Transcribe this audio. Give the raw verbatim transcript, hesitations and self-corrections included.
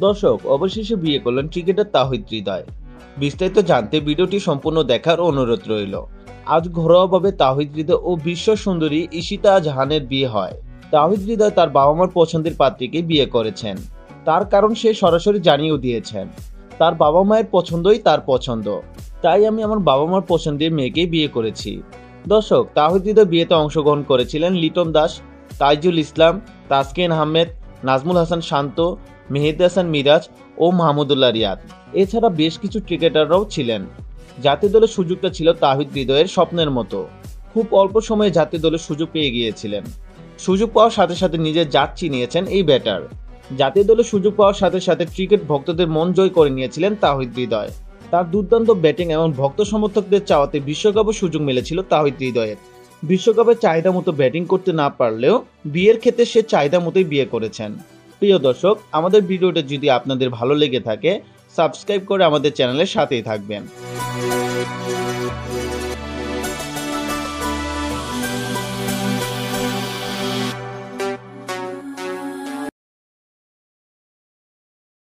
দর্শক অবশেষে বিয়ে করলেন ক্রিকেটার তাহিদ হৃদয়। বিস্তারিত জানতে ভিডিওটি সম্পূর্ণ দেখার অনুরোধ রইল। আজ ঘরোয়াভাবে তাহিদ হৃদয় ও বিশ্ব সুন্দরী ঈশিতা জাহানের বিয়ে হয়। তাহিদ হৃদয় তার বাবা মার পছন্দের পাত্রীকে বিয়ে করেছেন। তার কারণ সে সরাসরি জানিয়েও দিয়েছেন, তার বাবা মায়ের পছন্দই তার পছন্দ, তাই আমি আমার বাবা মার পছন্দের মেয়েকেই বিয়ে করেছি। দর্শক, তাহিদ হৃদয় বিয়েতে অংশগ্রহণ করেছিলেন লিটন দাস, তাইজুল ইসলাম, তাসকিন আহমেদ, নাজমুল হাসান শান্ত, মেহেদী হাসান মিরাজ ও মাহমুদুল্লাহ রিয়াদ। এছাড়া বেশ কিছু ক্রিকেটাররাও ছিলেন। জাতীয় দলের সুযোগটা ছিল তাহিদ হৃদয়ের স্বপ্নের মতো। খুব অল্প সময়ে জাতীয় দলের সুযোগ পেয়ে গিয়েছিলেন। সুযোগ পাওয়ার সাথে সাথে নিজের জাত চিনিয়েছেন এই ব্যাটার। জাতীয় দলের সুযোগ পাওয়ার সাথে সাথে ক্রিকেট ভক্তদের মন জয় করে নিয়েছিলেন তাহিদ হৃদয়। তার দুর্দান্ত ব্যাটিং এবং ভক্ত সমর্থকদের চাওয়াতে বিশ্বকাপের সুযোগ মিলেছিল তাহিদ হৃদয়ের। বিশ্বকাপের চাহিদা মতো ব্যাটিং করতে না পারলেও বিয়ের ক্ষেত্রে সে চাহিদা মতোই বিয়ে করেছেন। প্রিয় দর্শক, আমাদের ভিডিওটা যদি আপনাদের ভালো লেগে থাকে, সাবস্ক্রাইব করে আমাদের চ্যানেলের সাথেই থাকবেন।